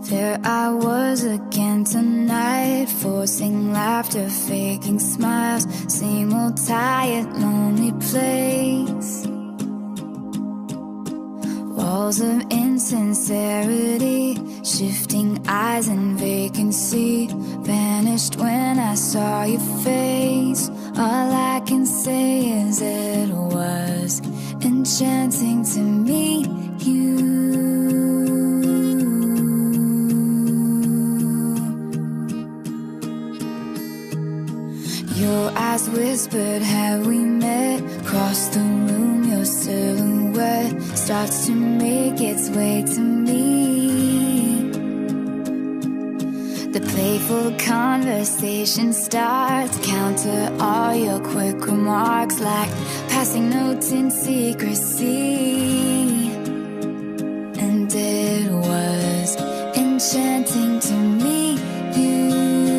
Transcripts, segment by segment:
There I was again tonight, forcing laughter, faking smiles. Same old tired, lonely place. Walls of insincerity, shifting eyes and vacancy. Vanished when I saw your face. All I can say is it was enchanting to meet you. Your eyes whispered, have we met? Across the room, your silhouette starts to make its way to me. The playful conversation starts, counter all your quick remarks like passing notes in secrecy. And it was enchanting to meet you.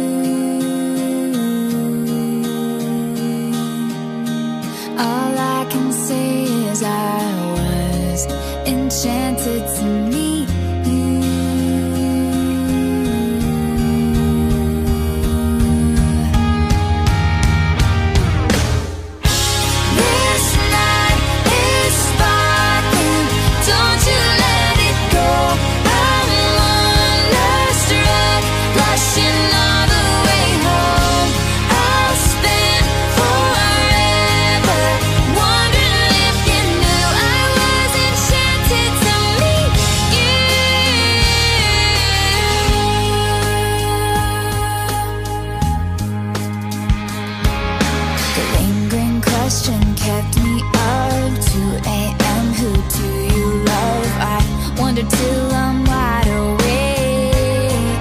All I can say is I was enchanted to meet you. This night is sparkling, don't you let it go. I'm wonderstruck, blushing all the way home. I'll spend forever wondering if you knew I was enchanted to meet you. The lingering question kept me up. 2 a.m. Who do you love? I wonder till I'm wide awake.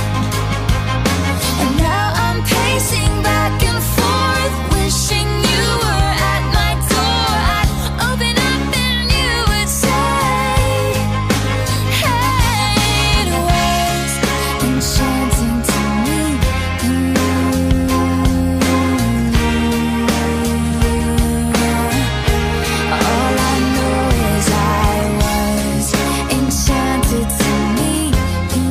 And now I'm pacing back and forth, wishing you were at my door. I'd open up and you would say, hey, it was enchanting to meet you. All I know is I was enchanted to meet you.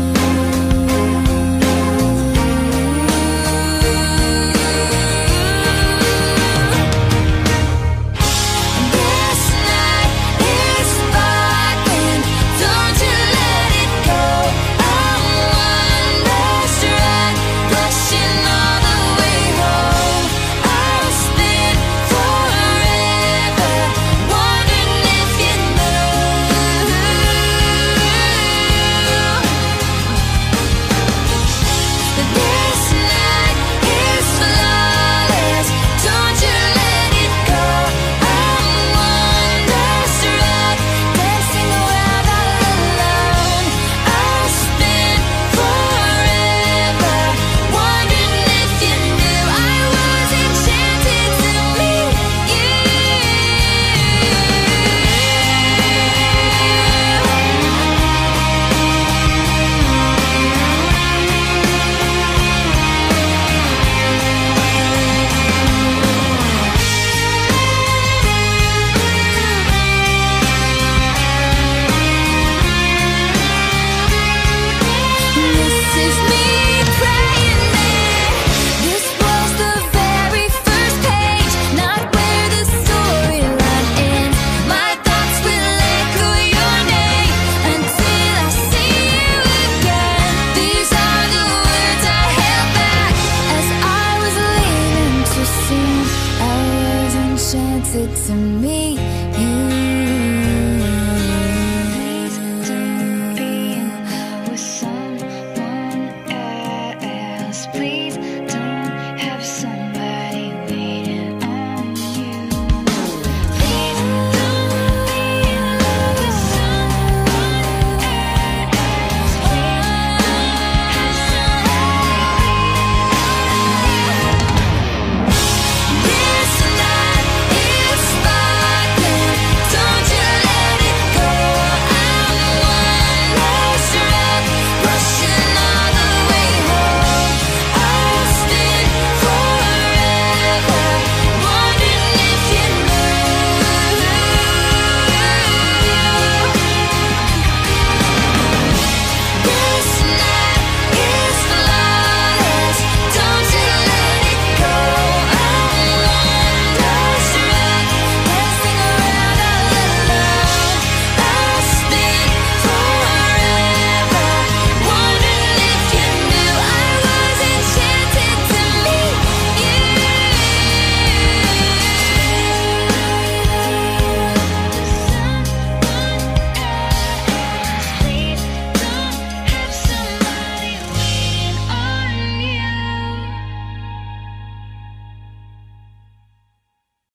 This night is sparkling, don't you let it go. I'm wonderstruck, blushing all the way home. I'll spend forever wondering if you knew. This night is flawless, don't you let it go. I'm wonderstruck, dancing around all alone. I'll spend forever wondering if you knew I was enchanted to meet you. This is me praying there. This was the very first page, not where the storyline ends. My thoughts will echo your name until I see you again. These are the words I held back as I was leaving too soon. I was enchanted to meet